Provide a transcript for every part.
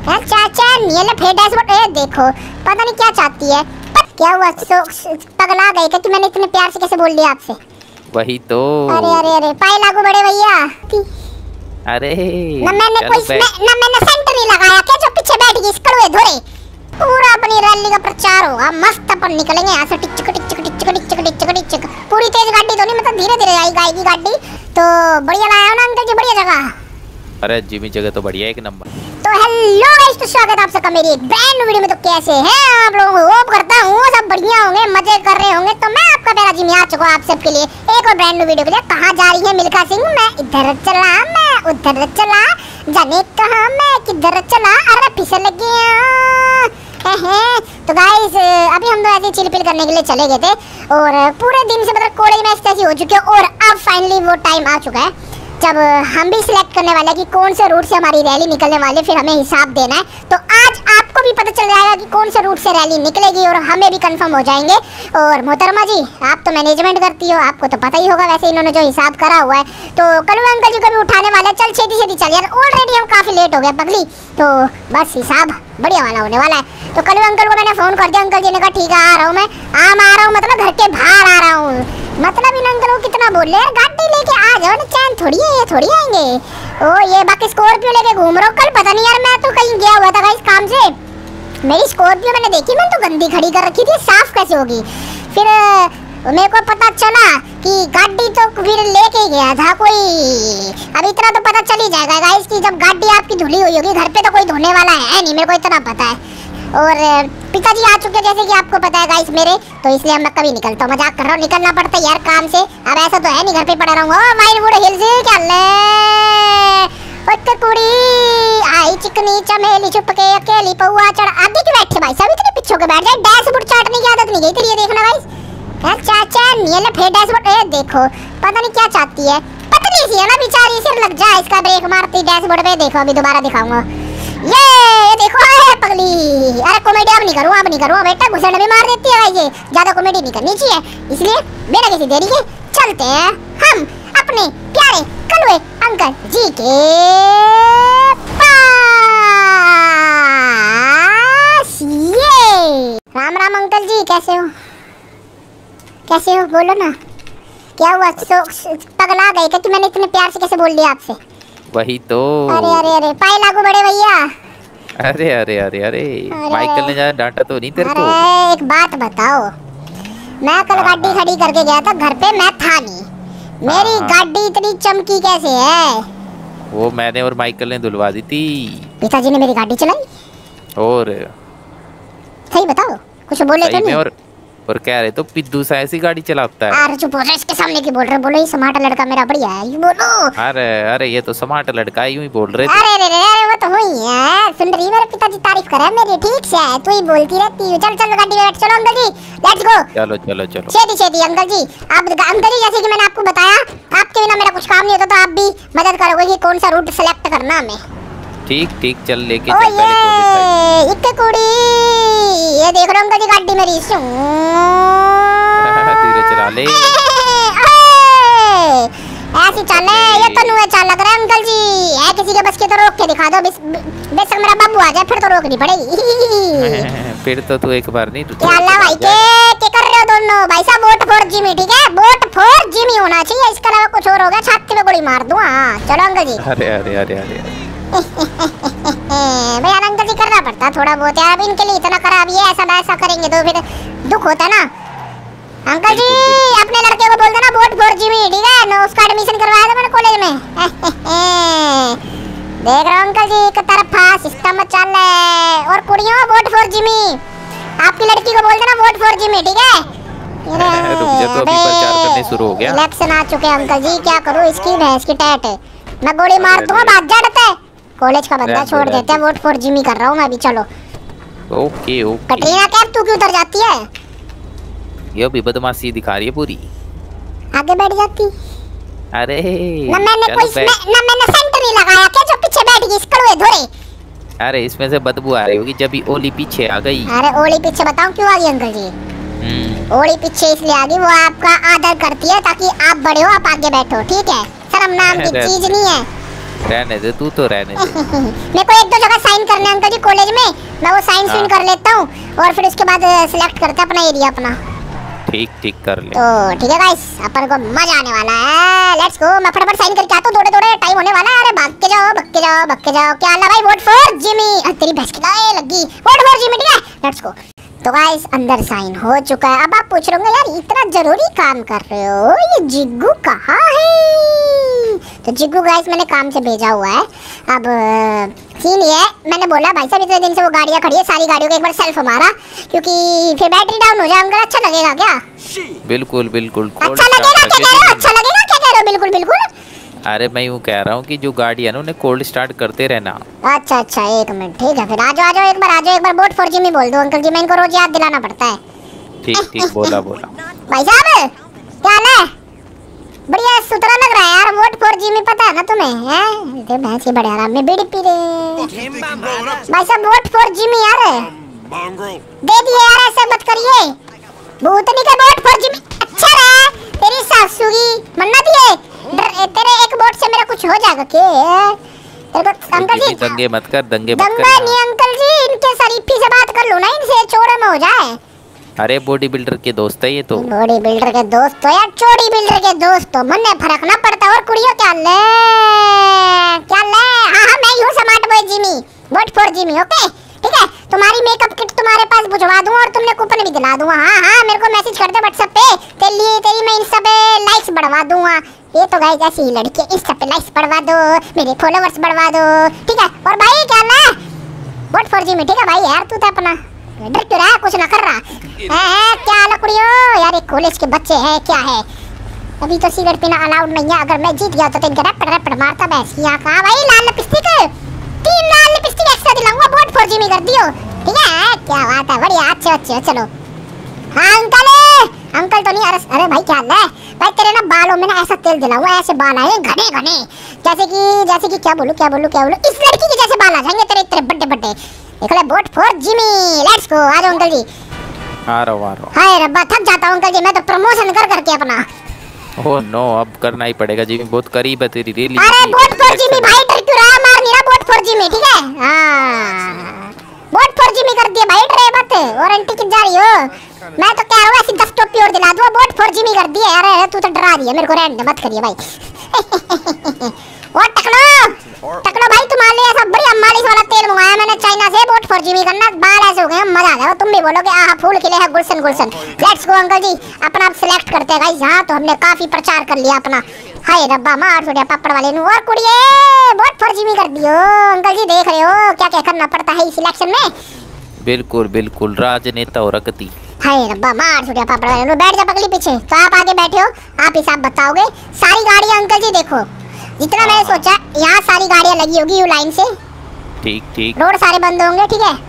चाचा ये ले फिर डैशबोर्ड देखो, पता नहीं क्या चाहती है। क्या हुआ, पगला गए क्या कि मैंने इतने प्यार से कैसे बोल दिया आपसे? वही तो। अरे अरे अरे पाए लागू बड़े भैया। अरे ना मैंने सेंटर नहीं लगाया क्या जो पीछे बैठ गई इस कड़वे धोरे। पूरा अपनी रैली का प्रचार होगा, मस्त अपन निकलेंगे यहाँ से टिचक टिचक टिचक टिचक टिचक टिचक। पूरी तेज गाड़ी तो नहीं, मतलब धीरे धीरे आएगी गाड़ी। तो बढ़िया लाया ना अंकल जी, बढ़िया जगह। अरे जिमी जगह तो बढ़िया, एक नंबर। तो हेलो गाइस, तो स्वागत आप सबका मेरी एक ब्रांड न्यू वीडियो में। तो कैसे हैं आप लोग? होप करता हूँ सब बढ़िया होंगे, मजे कर रहे होंगे। तो मैं आपका प्यारा जिमी आ चुका हूँ आप सबके लिए एक और ब्रांड न्यू वीडियो के लिए। कहाँ जा रही है मिल्खा सिंह? मैं इधर चला, मैं उधर चला, जाने कहाँ मैं किधर चला, अरे फिसल गया। तो गाइस अभी हम तो ऐसे चिलपिल करने के लिए चले गए थे और पूरे दिन से मतलब कोड़े में ऐसी हो चुके हैं। और अब फाइनली वो टाइम आ चुका है जब हम भी सिलेक्ट करने वाले हैं कि कौन से रूट से हमारी रैली निकलने वाली है, फिर हमें हिसाब देना है। तो आज आपको भी पता चल जाएगा कि कौन से रूट से रैली निकलेगी और हमें भी कंफर्म हो जाएंगे। और मोहतरमा जी, आप तो मैनेजमेंट करती हो, आपको तो पता ही होगा वैसे इन्होंने जो हिसाब करा हुआ है। तो कलू अंकल जी को भी उठाने वाला है, चल छेती छेती चल यार, ऑलरेडी हम काफ़ी लेट हो गए पगली। तो बस हिसाब बढ़िया वाला होने वाला है। तो कलू अंकल को मैंने फ़ोन कर दिया, अंकल जी ने कहा ठीक है आ रहा हूँ मैं। आ रहा हूँ मतलब घर के बाहर आ रहा हूँ, मतलब इन अंकल को कितना बोल रहे हैं, गाड़ी लेके आ जाओ ना, चैन थोड़ी है, ये थोड़ी आएंगे। ओ ये बाकी स्कॉर्पियो लेके घूम रहा हूँ। कल पता नहीं यार, मैं तो कहीं गया हुआ था गाइस काम से, मेरी स्कॉर्पियो मैंने देखी, मैंने तो गंदी खड़ी कर रखी थी, साफ कैसे होगी? फिर मेरे को पता चला कि गाड़ी तो फिर लेके गया था कोई। अब इतना तो पता चल ही जाएगा गाइस कि जब गाड़ी आपकी धुली हुई होगी, घर पे तो कोई धोने वाला है नहीं, मेरे को इतना पता है। और पिताजी आ चुके जैसे कि आपको पता है गाइस मेरे, तो इसलिए मैं कभी निकलता हूँ, मजाक कर रहा हूँ, निकलना पड़ता है यार काम से। अब ऐसा तो है नहीं घर पे पड़ा रहूंगा। ओ वाइल्डवुड हिल्स क्या ले ओए कुड़ी आई चिकनी चमेली छुप के अकेली पौआ चढ़ आदि के बैठे भाई सब इतने पीछे के बैठ जाए। डैशबोर्ड चाटने की आदत नहीं गई तेरी, ये देखना गाइस। यार चाचा ये ले फिर डैशबोर्ड देखो, पता नहीं क्या चाहती है, पतली सी है ना बेचारी, सिर लग जाए इसका ब्रेक मारती डैशबोर्ड पे। देखो अभी दोबारा दिखाऊंगा, ये देखो है पगली। अरे कॉमेडी अब नहीं करूँ बेटा, घुसड़ भी मार देती है भाई, ये ज्यादा कॉमेडी नहीं करनी चाहिए, इसलिए बिना किसी देरी के चलते हैं हम अपने प्यारे कलुए अंकल जी के पास। ये राम राम अंकल जी, कैसे हो? कैसे हो बोलो ना, क्या हुआ? पगला गए क्या कि मैंने इतने प्यार से कैसे बोल दिया आपसे? वही तो। अरे अरे अरे पाए लागू बड़े भैया। अरे अरे अरे अरे माइकल ने ज्यादा डांटा तो नहीं तेरे को? अरे एक बात बताओ, मैं कल गाड़ी खड़ी करके गया था, घर पे मैं था नहीं, मेरी गाड़ी इतनी चमकी कैसे है? वो मैंने और माइकल ने धुलवा दी थी। पिताजी ने मेरी गाड़ी चलाई? और सही बताओ, कुछ बोले तो नहीं? और कह रहे तो पिद्दू सा ऐसी गाड़ी चलाता है। अरे चुप हो जा, इसके सामने की बोल रहे, बोलो ये स्मार्ट लड़का मेरा बढ़िया है, ये बोलो। अरे अरे ये तो स्मार्ट लड़का है, यूं ही बोल रहे थे। अरे अरे अरे वो तो हुई है, सुन रही मेरे पिताजी तारीफ कर रहे हैं मेरी, ठीक से है, तू ही बोलती रहती है। चल चल गाड़ी में बैठ, चलो अंकल जी लेट्स गो। चलो चलो चलो छेती छेती अंकल जी। आप अंकल जी जैसे कि मैंने आपको बताया, आपके बिना मेरा कुछ काम नहीं होता, तो आप भी मदद करोगे कि कौन सा रूट सेलेक्ट करना हमें। ठीक ठीक चल लेके चल पहले इक्के कुड़ी, ये देख रहे हो अंकल जी गाड़ी मेरी, धीरे चला ले। ऐसी चाल है, ये तो नुए चाल लग रहा है अंकल जी, है किसी के बस की तो रोक के दिखा दो, बेशक मेरा बाबू आ जाए फिर तो रोकनी पड़ेगी। फिर तो तू एक बार नहीं क्या अल्लाह भाई के कर रहे हो दोनों भाई साहब? वोट फॉर जिमी, ठीक है, वोट फॉर जिमी होना चाहिए, इसके अलावा कुछ और होगा छाती में गोली मार दूं। हाँ चलो अंकल जी। अरे अरे अरे अरे भैया अंकल जी करना पड़ता थोड़ा बहुत यार, अब इनके लिए इतना करा, अब ये ऐसा करेंगे तो फिर दुख होता है ना। अंकल जी अपने लड़के को बोल देना वोट फॉर जिमी, ठीक है ना, उसका एडमिशन करवाया था मैंने कॉलेज में। देख रहा हूँ अंकल जी एक तरफा सिस्टम चल रहा है, और कुड़ियों वोट फॉर जिमी, आपकी लड़की को बोल देना वोट फॉर जिमी, ठीक है? रुक जा, तो अभी प्रचार करने शुरू हो गया। इलेक्शन आ चुके अंकल जी, क्या करूँ इसकी भैंस की टैट, मैं गोली मार दूंगा, बात जड़ते कॉलेज का बंदा छोड़ देते हैं, वोट फॉर जिमी कर रहा हूँ मैं अभी। चलो ओके ओके। कटरीना कैफ तू क्यों उतर जाती है? ये भी बदमाशी दिखा रही है पूरी, आगे बैठ जाती। अरे ना मैंने सेंटर नहीं लगाया क्या जो पीछे बैठ गई इस कड़वे धोरे? अरे इसमें से बदबू आ रही होगी जब भी ओली पीछे आ गई। अरे ओली पीछे बताऊं क्यों आ गई अंकल जी? ओली पीछे इसलिए आ गई, वो आपका आदर करती है ताकि आप बड़े हो, आप आगे बैठो, ठीक है? शर्म नाम की चीज नहीं है। रहने दे, तू तो रहने दे। मेरे को एक दो जगह साइन करने अंकल जी कॉलेज में, मैं वो साइन हाँ। कर लेता हूँ और फिर उसके बाद सिलेक्ट करते हैं अपना एरिया अपना। ठीक ठीक कर ले। तो ठीक है गाइस, अपन को मजा आने वाला है। Let's go. मैं फटाफट साइन करके आता हूँ, थोड़े थोड़े टाइम होने वाला है। अरे भाग के जाओ, भाग के जाओ, भाग के जाओ। क्या हाल है भाई? Vote for Jimmy. तेरी भैंस की लाए लगी। वोट फॉर जिमी, ठीक है। Let's go. तो गाइस अंदर साइन हो चुका है। अब आप पूछ रहे होंगे यार इतना जरूरी काम कर रहे हो, ये जिग्गू कहाँ है? तो जिग्गू गाइस मैंने काम से भेजा हुआ है। अब सीन ये है, मैंने बोला भाई साहब इतने दिन से वो गाड़ियाँ खड़ी है, सारी गाड़ियों का एक बार सेल्फ मारा, क्योंकि फिर बैटरी डाउन हो जाए अंकल। अच्छा लगेगा क्या? बिल्कुल बिल्कुल। अच्छा लगेगा क्या कह रहे हो? अच्छा लगेगा क्या कह रहे हो? बिल्कुल बिल्कुल। अरे मैं यूँ कह रहा हूँ कि जो गाड़ी है ना उन्हें कोल्ड स्टार्ट करते रहना। अच्छा अच्छा, एक मिनट, ठीक है। फिर आ जाओ, आ जाओ, एक बार आ जाओ, एक बार वोट फॉर जिमी बोल दो अंकल जी। मैं इनको रोज याद दिलाना पड़ता है। ठीक ठीक, बोला बोला। भाई साहब क्या हाल है? बढ़िया सुथरा लग रहा है यार। वोट फॉर जिमी पता है ना तुम्हें? हैं ये भैंस ही बड़े आराम में बीड़ी पी रहे। भाई साहब वोट फॉर जिमी यार दे दिए यार, ऐसे मत करिए। भूतनी का वोट फॉर जिमी। अच्छा रहा तेरी सासू की मन्नत है। तेरे एक वोट से मेरा कुछ हो जाएगा के? तेरे को अंकल जी दंगे मत कर, दंगे मत दंगा कर। नहीं अंकल जी, इनके शरीफी से बात कर लो ना, इनसे चोड़ा में हो जाए। अरे बॉडी बिल्डर के दोस्त है ये तो। बॉडी बिल्डर के दोस्त तो यार चोड़ी बिल्डर के दोस्त तो मन में फर्क ना पड़ता। और कुड़ियों क्या ले क्या ले? हाँ हाँ मैं ही हूँ smart boy Jimmy. Vote for Jimmy, okay ठीक है। तुम्हारी मेकअप किट तुम्हारे पास भिजवा दूंगा और तुमने कूपन भी दिला दूंगा। हाँ हाँ मेरे को मैसेज कर दे व्हाट्सएप पे, तेरी मैं इंस्टा पे लाइक्स बढ़वा दूंगा। ये तो गाइस ऐसी ही लड़की है, इंस्टा पे लाइक्स बढ़वा दो, मेरे फॉलोवर्स बढ़वा दो, ठीक है। और भाई क्या ले? वोट फॉर जिमी, ठीक है भाई। यार तू तो अपना डर क्यों रहा है? कुछ ना कर रहा है क्या? लकड़ियों यार एक कॉलेज के बच्चे हैं क्या है? अभी तो सिगरेट पीना अलाउड नहीं है। अगर मैं जीत गया तो इनका रैपड़ रैपड़ मारता भैंसिया का। भाई लाल लिपस्टिक, 3 लाल लिपस्टिक एक्स्ट्रा दिलाऊंगा। वोट फॉर जिमी कर दियो, ठीक है। क्या बात है, बढ़िया। अच्छे अच्छे चलो। हाँ अंकल, अंकल तो नहीं। अरे भाई क्या हाल है भाई? तेरे ना बालों में ना ऐसा तेल दिलाऊंगा, ऐसे बाल आए घने घने, जैसे कि क्या बोलूं इस लड़की के जैसे बाल आ जाएंगे तेरे इतने बड़े बड़े। देख ले vote for Jimmy. Let's go. आ जाओ अंकल जी। आ रहा हूँ। हाय रब्बा थक जाता हूँ अंकल जी, मैं तो प्रमोशन कर करके अपना। ओह नो, अब करना ही पड़ेगा जिमी, बहुत करीब है तेरी रैली। अरे वोट फॉर जिमी भाई, डर क्यों रहा? मार नहीं रहा। वोट फॉर जिमी, ठीक है। हाँ वोट फॉर जिमी कर दिया भाई, डरे मत। वारंटी कित जा रही हो? मैं तो कह रहा हूँ ऐसी 10 टोपी और दिला दूँ। वोट फॉर जिमी कर दिया। अरे तू तो डरा रही है मेरे को, रहने मत करिए भाई। और टकलो भाई, तुम्हारे लिए ऐसा बढ़िया मालिश वाला तेल मंगाया मैंने चाइना से। वोट फॉर जिमी करना, बाल ऐसे हो गए मजा आ जाएगा। तुम भी बोलोगे आहा फूल खिले हैं गुलशन गुलशन। लेट्स गो अंकल जी, अपना आप सिलेक्ट करते हैं गाइस। हाँ तो हमने काफी प्रचार कर लिया अपना। हाय रब्बा मार छोड़िया पापड़ वाले नु। और कुड़िए वोट फॉर जिमी कर दियो। अंकल जी देख रहे हो क्या क्या करना पड़ता है इस इलेक्शन में? बिल्कुल बिल्कुल, राजनेता हो रखती। हाय रब्बा मार छोड़िया पापड़ वाले नु। बैठ जा पगली पीछे। तो आप आगे बैठे हो, आप हिसाब बताओगे। सारी गाड़ियां अंकल जी देखो, जितना मैंने सोचा यहाँ सारी गाड़ियाँ लगी होगी यू लाइन से। ठीक ठीक। रोड सारे बंद होंगे, ठीक है।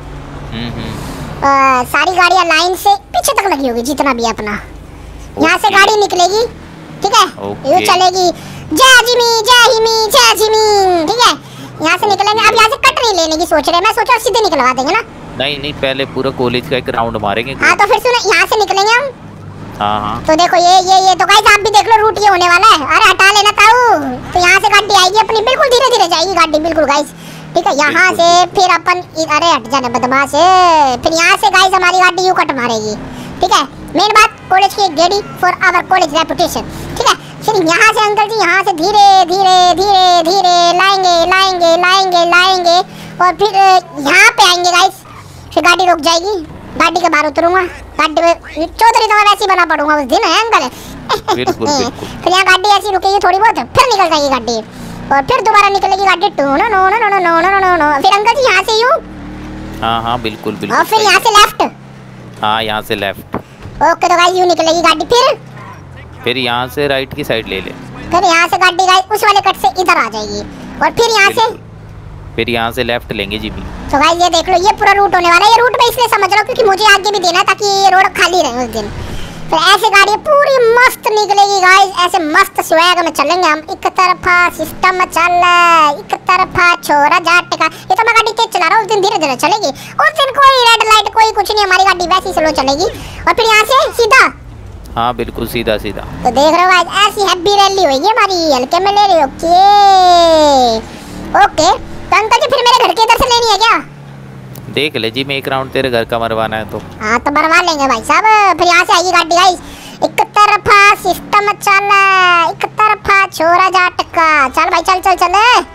सारी गाड़ियाँ लाइन से पीछे तक लगी होगी जितना भी अपना। यहाँ से गाड़ी निकलेगी, ठीक है। यू चलेगी जय जिमी जय हिमी जय जिमी, ठीक है। यहाँ से निकलेंगे। अब यहाँ से कट नहीं लेने की सोच रहे, मैं सोचा सीधे निकलवा देंगे ना। नहीं नहीं, पहले पूरा कॉलेज का एक राउंड मारेंगे। हाँ तो फिर सुनो, यहाँ से निकलेंगे हम। हाँ हाँ तो देखो ये तो गाइस आप भी देख लो, रूट ये होने वाला है। अरे हटा लेना ताऊ। तो यहाँ से गाड़ी आएगी अपनी, बिल्कुल धीरे धीरे जाएगी गाड़ी, बिल्कुल गाइस, ठीक है। यहाँ से फिर अपन, अरे हट जाने बदमाश है। फिर यहाँ से गाइस हमारी गाड़ी यू कट मारेगी, ठीक है। मेन बात कॉलेज की गेड़ी फॉर आवर कॉलेज रेपुटेशन, ठीक है। फिर यहाँ से अंकल जी यहाँ से धीरे धीरे धीरे धीरे लाएंगे लाएंगे लाएंगे लाएंगे और फिर यहाँ पे आएंगे गाइस। फिर गाड़ी रुक जाएगी, गाड़ी के बाहर उतरूंगा। गाड़ी में चौधरी तो मैं वैसे ही बना पड़ूंगा उस दिन, है अंकल। बिल्कुल बिल्कुल। फिर यहाँ गाड़ी ऐसी रुकेगी थोड़ी बहुत, फिर निकल जाएगी गाड़ी और फिर दोबारा निकलेगी गाड़ी। टू no no no no no no no. फिर अंकल जी यहाँ से यूं। हाँ हाँ बिल्कुल बिल्कुल। और फिर यहाँ से लेफ्ट। हाँ यहाँ से लेफ्ट। ओके तो गाइस यूं निकलेगी गाड़ी। फिर यहाँ से राइट की साइड ले ले। फिर यहाँ से गाड़ी गाइस उस वाले कट से इधर आ जाएगी और फिर यहाँ से, फिर यहाँ से लेफ्ट लेंगे जी भी। तो गाइस ये देख लो, ये पूरा रूट होने वाला है। ये रूट मैं इसलिए समझ रहा हूँ क्योंकि मुझे आगे भी देना है ताकि ये रोड खाली रहे उस दिन। फिर ऐसे गाड़ी पूरी मस्त निकलेगी गाइस, ऐसे मस्त स्वैग में चलेंगे हम। एक तरफा सिस्टम चल, एक तरफा छोरा जाट का। ये तो मैं गाड़ी तेज चला रहा हूँ, उस दिन धीरे धीरे चलेगी। उस दिन कोई रेड लाइट कोई कुछ नहीं, हमारी गाड़ी वैसी स्लो चलेगी। और फिर यहाँ से सीधा, हाँ बिल्कुल सीधा सीधा। तो देख रहे हो गाइस ऐसी हैप्पी रैली होगी हमारी, हल्के में ले रहे हो के। ओके तो अंकल जी फिर मेरे घर के इधर से लेनी है क्या? देख ले जी, मैं एक राउंड तेरे घर का मरवाना है तो। हाँ तो मरवा लेंगे भाई साहब, फिर यहाँ से आएगी गाड़ी। गाइस एक तरफा सिस्टम चल, एक तरफा छोरा जाटका। चल भाई चल चल चल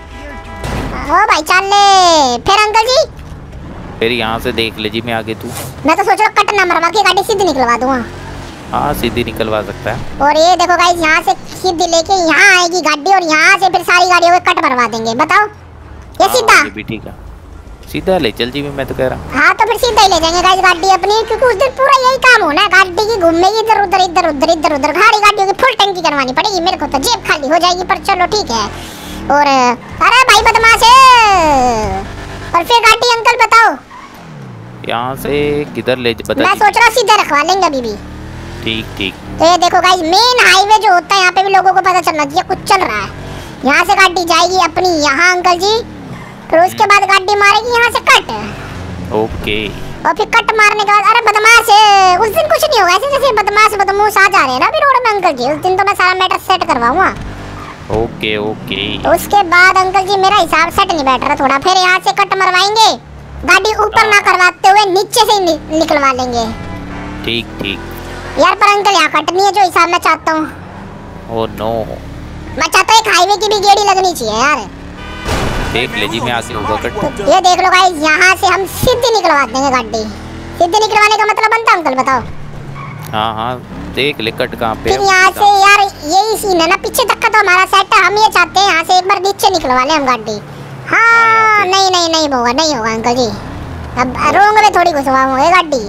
ओ भाई चल ले। फिर अंकल जी फिर यहाँ से देख ले जी, मैं आगे तू। मैं तो सोच रहा हूँ कट ना मरवा के गाड़ी सीधी निकलवा दूँगा। हाँ सीधी निकलवा सकता है। और ये देखो गाइस यहाँ से सीधी लेके यहाँ आएगी गाड़ी और यहाँ से फिर सारी गाड़ियों को कट मरवा देंगे। बताओ ये सीधा? ये भी ठीक है, सीधा ले चल जी, मैं तो कह रहा। हाँ तो फिर सीधा ही ले जाएंगे गाइस गाड़ी अपनी, क्योंकि उस दिन पूरा यही काम होना है, गाड़ी की घूमेगी इधर उधर इधर उधर इधर उधर। गाड़ी गाड़ियों की फुल टंकी करवानी पड़ेगी मेरे को, तो जेब खाली हो जाएगी, पर चलो ठीक है। और अरे भाई बदमाश है। और फिर गाड़ी अंकल बताओ यहाँ से किधर ले बता? मैं सोच रहा हूँ सीधा रखवा लेंगे अभी भी। ठीक ठीक। तो ये देखो गाइस मेन हाईवे जो होता है यहाँ पे भी लोगों को पता चलना चाहिए कुछ चल रहा है। यहाँ से गाड़ी जाएगी अपनी यहाँ अंकल जी, फिर उसके बाद गाड़ी मारेगी यहाँ से कट। ओके। और फिर कट मारने के बाद अरे बदमाश है, उस दिन कुछ नहीं होगा ऐसे जैसे बदमाश बदमूस आ जा रहे हैं ना अभी रोड में अंकल जी। उस दिन तो मैं सारा मैटर सेट करवाऊंगा। Okay okay. उसके बाद अंकल जी मेरा हिसाब सेट नहीं बैठ रहा थोड़ा, फिर यहाँ से कट मरवाएंगे, गाड़ी ऊपर ना करवाते हुए नीचे से निकलवा लेंगे। ठीक ठीक यार पर अंकल यहाँ कट नहीं है जो हिसाब मैं चाहता हूँ। ओह नो, मैं चाहता हूँ एक हाईवे की भी गेड़ी लगनी चाहिए यार। देख ले जी, मैं आगे होगा कट। ये देख लो गाइस यहाँ से हम सीधी निकलवा देंगे गाड़ी। सीधी निकलवाने का मतलब बनता है अंकल बताओ? हाँ हाँ देख ले कट कहाँ पे। फिर यहाँ से यार यही सीन है ना, पीछे तक का तो हमारा सेट है, हम ये चाहते हैं यहाँ से एक बार नीचे निकलवा ले हम गाड़ी। हाँ नहीं नहीं नहीं होगा, नहीं होगा अंकल जी, अब रोंग में थोड़ी घुसवाऊंगा गाड़ी।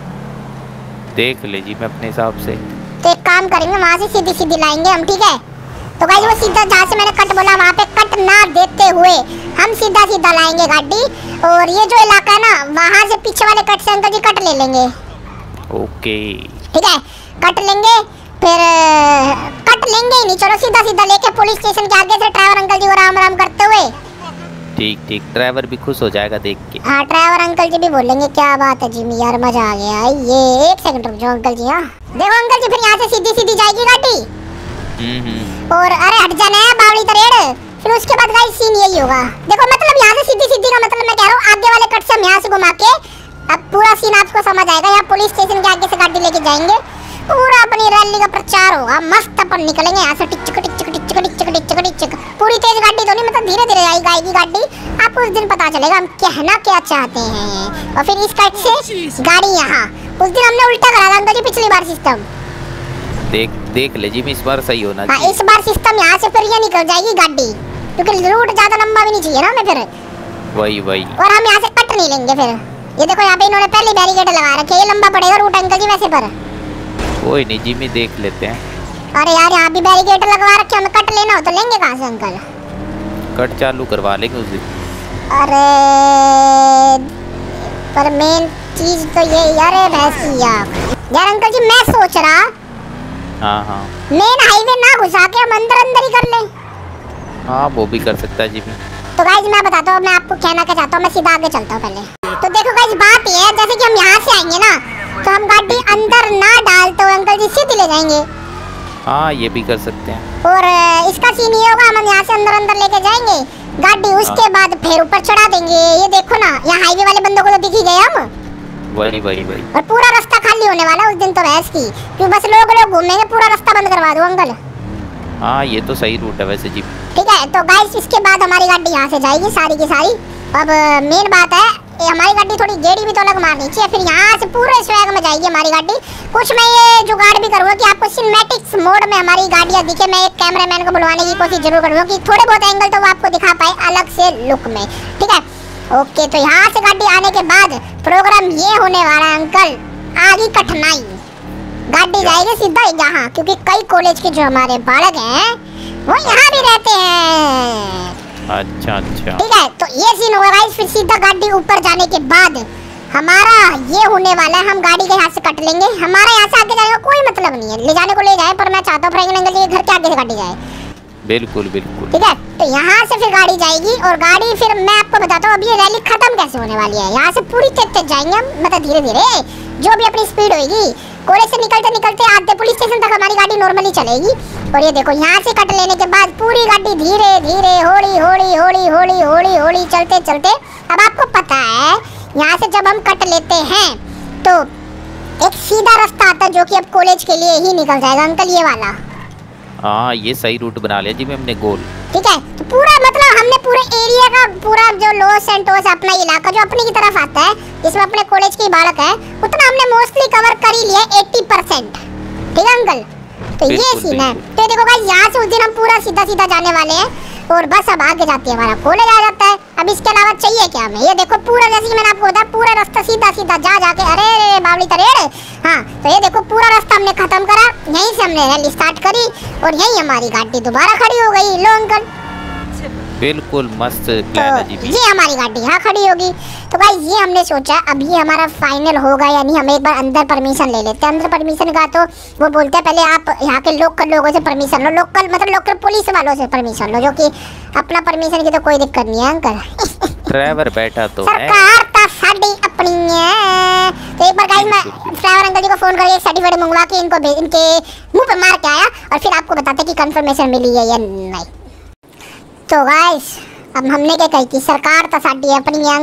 देख ले जी मैं अपने हिसाब से। तो एक काम करेंगे वहाँ से सीधी सीधी लाएंगे हम, ठीक है? तो गाइस वो सीधा जहाँ से मैंने कट बोला वहाँ पे कट ना देते हुए हम सीधा सीधा लाएंगे गाड़ी। और ये जो इलाका है ना वहाँ से पीछे वाले कट से अंकल जी कट ले लेंगे। ओके ठीक है कट लेंगे, फिर कट लेंगे ही नहीं, चलो सीधा सीधा लेके पुलिस स्टेशन के आगे से ड्राइवर अंकल जी को राम राम करते हुए। ठीक ठीक, ड्राइवर भी खुश हो जाएगा देख के। हाँ ड्राइवर अंकल जी भी बोलेंगे क्या बात है जिमी यार मजा आ गया। ये एक सेकंड रुक जाओ अंकल जी। हाँ देखो अंकल जी फिर यहाँ से सीधी सीधी जाएगी गाड़ी। और अरे हट जाना है बावड़ी तरेड़। फिर उसके बाद गाइस सीन यही होगा, देखो मतलब यहाँ से सीधी सीधी का मतलब मैं कह रहा हूँ आगे वाले कट से हम यहाँ से घुमा के, अब पूरा सीन आपको समझ आएगा। यहाँ पुलिस स्टेशन के आगे से गाड़ी लेके जाएंगे, पूरा अपनी रैली का प्रचार होगा, मस्त अपन निकलेंगे यहाँ से टिचक टिचक टिचक टिचक टिचक टिचक। पूरी तेज गाड़ी तो नहीं, मतलब धीरे धीरे आएगी गाड़ी, आपको उस दिन पता चलेगा हम कहना क्या चाहते हैं। और फिर इस कट से गाड़ी यहाँ, उस दिन हमने उल्टा करा था अंकल जी पिछली बार सिस्टम। देख ले जी, इस बार सही होना चाहिए। हाँ इस बार सिस्टम यहाँ से फिर ये निकल जाएगी गाड़ी, क्योंकि रूट ज्यादा लंबा भी नहीं चाहिए ना हमें फिर। वही और हम यहाँ से कट नहीं लेंगे फिर। ये देखो यहाँ पे इन्होंने पहले बैरिकेड लगा रखे, ये लंबा पड़ेगा रूट अंकल जी वैसे पर। कोई नहीं जी, मैं देख लेते हैं। अरे यार यहाँ भी बैरिकेड लगवा रखे, हमें कट लेना हो तो लेंगे कहाँ से अंकल? कट चालू करवा लेंगे उस दिन। अरे पर मेन चीज तो ये यार भैंसिया यार अंकल जी मैं सोच रहा हाँ मेन हाईवे ना घुसा के हम अंदर अंदर ही कर लें। हाँ वो भी कर सकता है जी भी। तो गाइस मैं बताता हूँ, मैं आपको कहना क्या चाहता हूँ, मैं सीधा आगे चलता हूँ पहले। तो देखो गाइस बात ये है, जैसे कि हम यहाँ से आएंगे ना तो हम गाड़ी अंदर ना डालते हुए अंकल जी सीधे ले जाएंगे। हाँ ये भी कर सकते हैं। और इसका सीन ये होगा, हम यहाँ से अंदर अंदर लेके जाएंगे गाड़ी, उसके बाद फिर ऊपर चढ़ा देंगे। ये देखो ना यहाँ हाईवे वाले बंदों को तो दिख ही गए हम। वही और पूरा रास्ता खाली होने वाला उस दिन तो भैंस की, क्यों बस लोग घूमेंगे, पूरा रास्ता बंद करवा दो अंकल। हाँ ये तो सही रूट है वैसे जी। ठीक है तो गाइस इसके बाद हमारी गाड़ी यहाँ से जाएगी सारी की सारी। अब मेन बात है हमारी गाड़ी थोड़ी गेड़ी भी तो अलग मारनी चाहिए, फिर यहाँ से पूरे स्वैग में जाएगी हमारी गाड़ी। कुछ मैं ये जुगाड़ भी करूँगा कि आपको सिनेमैटिक्स मोड में हमारी गाड़ियाँ दिखे। मैं एक कैमरामैन को बुलवाने की कोशिश जरूर करूँगा कि थोड़े बहुत एंगल तो वो आपको दिखा पाए अलग से लुक में, ठीक है? ओके तो यहाँ से गाड़ी आने के बाद प्रोग्राम ये होने वाला है अंकल, आगे कठिनाई गाड़ी जाएगी सीधा यहाँ, क्योंकि कई कॉलेज के जो हमारे बालक हैं वो यहाँ भी रहते हैं। अच्छा ठीक है तो ये सीन होगा गाइस। फिर सीधा गाड़ी ऊपर जाने के बाद हमारा ये होने वाला है, हम गाड़ी के यहाँ से कट लेंगे। हमारा यहाँ से आगे जाने का कोई मतलब नहीं है, ले जाने को ले जाए, पर मैं चाहता हूँ फ्रैंक अंकल जी के घर के आगे से गाड़ी जाए। बिल्कुल ठीक है तो यहाँ से फिर गाड़ी जाएगी और गाड़ी फिर मैं आपको बताता हूँ अब ये रैली खत्म कैसे होने वाली है। यहाँ से पूरी तेज जाएंगे हम, मतलब धीरे धीरे जो भी अपनी स्पीड होगी। कॉलेज से निकलते निकलते आधे पुलिस स्टेशन तक हमारी गाड़ी नॉर्मली चलेगी। और ये देखो यहाँ से कट लेने के बाद पूरी गाड़ी धीरे धीरे हौली हौली हौली हौली हौली हौली चलते चलते, अब आपको पता है यहाँ से जब हम कट लेते हैं तो एक सीधा रास्ता आता है जो कि अब कॉलेज के लिए ही निकल जाएगा अंकल, ये वाला। हाँ ये सही रूट बना लिया जी हमने गोल। ठीक है, तो पूरा मतलब हमने पूरे एरिया का पूरा जो लॉस एंटोस अपना इलाका जो अपनी की तरफ आता है जिसमें अपने कॉलेज की इबारत है उतना हमने मोस्टली कवर कर ही लिया 80%। ठीक है अंकल, तो ये सीन है। तो देखो गाइस यहाँ से उस दिन हम पूरा सीधा सीधा जाने वाले हैं और बस अब आगे जाती है हमारा कॉलेज आ जाता है। अब इसके अलावा चाहिए क्या हमें? ये देखो पूरा जैसे कि मैंने आपको बताया पूरा रास्ता सीधा सीधा जा जाके, अरे बावली तरेड़। हाँ तो ये देखो पूरा रास्ता हमने खत्म करा, यहीं से हमने रैली स्टार्ट करी और यहीं हमारी गाड़ी दोबारा खड़ी हो गई। लो अंकल, बिल्कुल मस्त प्लान है जी। ये हमारी गाड़ी यहाँ खड़ी होगी। तो भाई ये हमने सोचा अब ये हमारा फाइनल होगा या नहीं, हम एक बार अंदर परमिशन ले लेते हैं। अंदर परमिशन का तो वो बोलते हैं पहले आप यहाँ के लोकल लोगों से परमिशन लो, लोकल मतलब लोकल पुलिस वालों से परमिशन लो, जो कि अपना परमिशन की तो कोई दिक्कत नहीं है अंकल। ड्राइवर बैठा तो है, सरकार तो साडी अपनी है। तो एक बार गाइस मैं ड्राइवर अंकल जी को फोन करके सर्टिफिकेट मंगवा के इनको इनके मुंह पे मार के आया और फिर आपको बताते कि कंफर्मेशन मिली है या नहीं। तो गाइस अब हमने क्या कही कि सरकार तो साडी अपनी है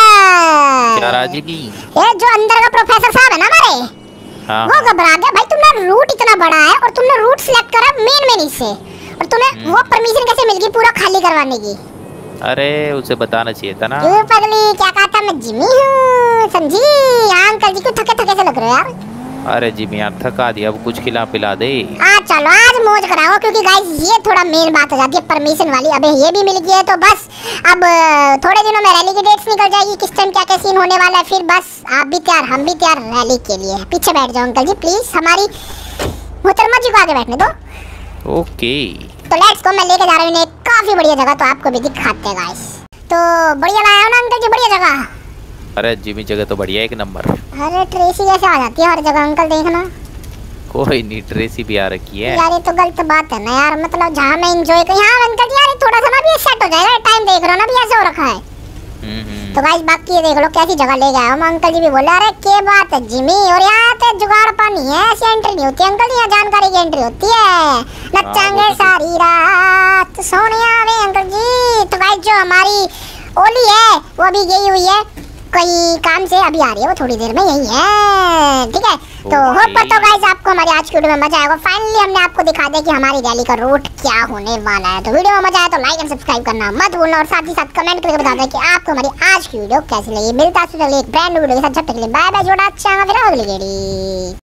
अंकल। क्या राजी की? ये जो अंदर का प्रोफेसर साहब है ना हमारे, हाँ वो घबरा गया भाई, तुमने रूट इतना बड़ा है और तुमने रूट सिलेक्ट करा मेन में से और तुम्हें वो परमिशन कैसे मिल गई पूरा खाली करवाने की? अरे उसे बताना चाहिए था ना। क्यों पगली, क्या कहा था? मैं जिमी हूँ समझी। अंकल जी को थके थके से लग रहे हो यार। अरे जिमी यार थका दिया, अब कुछ खिला पिला दे। चलो आज मौज कराओ क्योंकि गाइस ये थोड़ा मेन बात हो जाती है परमिशन वाली। अबे ये भी मिल गई है तो बस अब थोड़े दिनों में रैली की डेट्स निकल जाएगी, किस टाइम क्या क्या सीन होने वाला है। फिर बस आप भी तैयार हम भी तैयार रैली के लिए। पीछे बैठ जाओ अंकल जी प्लीज, हमारी मोहतरमा जी को आगे बैठने दो। ओके तो लेट्स गो, मैं लेके जा रहा हूँ एक काफी बढ़िया जगह, तो आपको भी दिखाते हैं गाइस। तो बढ़िया लाया हो ना अंकल जी, बढ़िया जगह। अरे जिमी जगह तो बढ़िया, एक नंबर। अरे ट्रेसी कैसे आ जाती है हर जगह अंकल, देखना। कोई नहीं, ट्रेसी भी आ रखी है यार ये तो गलत बात है ना यार, मतलब जहाँ मैं एंजॉय कर यहाँ अंकल जी यार थोड़ा सा ना भी सेट हो जाएगा, टाइम देख रहे हो ना भी ऐसे हो रखा है। तो गाइस बाकी ये देख लो कैसी जगह ले गया हम। अंकल जी भी बोले अरे क्या बात है जिमी, और यहाँ तो जुगाड़ पानी है, ऐसी एंट्री नहीं होती अंकल, यहाँ जानकारी की एंट्री होती है। नचाएंगे सारी रात सोने आवे अंकल जी। तो गाइस जो हमारी ओली है वो अभी गई हुई है कोई काम से, अभी आ रही है वो थोड़ी देर में, यही है। ठीक है, तो होप तो गाइस आपको हमारी आज की वीडियो में मजा आएगा। फाइनली हमने आपको दिखा दिया कि हमारी रैली का रूट क्या होने वाला है। तो वीडियो में मजा आया तो लाइक एंड सब्सक्राइब करना मत भूलना और साथ ही साथ कमेंट करके बता दें कि आपको हमारी आज की वीडियो कैसी लगी। मिलता है एक ब्रांड न्यू वीडियो के साथ, जब तक के लिए बाय बाय, जोड़ा अच्छा फिर अगली वीडियो।